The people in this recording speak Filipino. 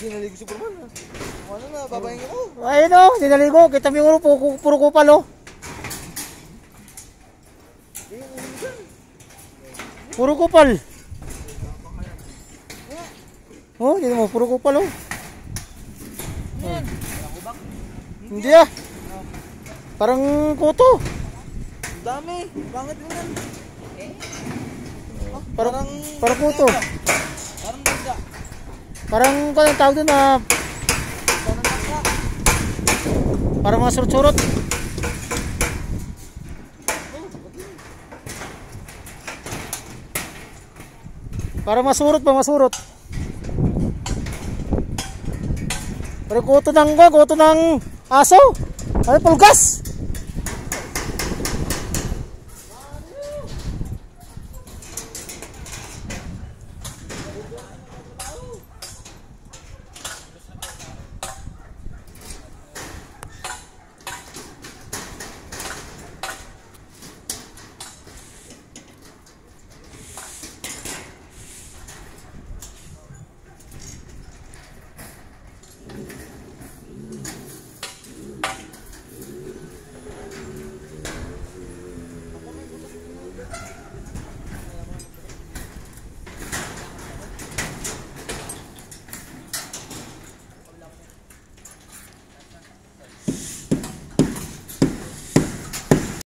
Hindi naligo si Purman. Ano na, babahingin mo. Ayun o, hindi naligo. Kita mo yung ulo, puro kupal o. Puro kupal. Oh, hindi mo, puro kupal o. Hindi ah. Parang kuto. Dami. Bakit mo yan? Parang kuto. Parang banda. Parang kung ang tawag doon na parang mga surut-surut. Parang masurot ba? Masurot. Parang kuto ng aso. Ano, pulgas?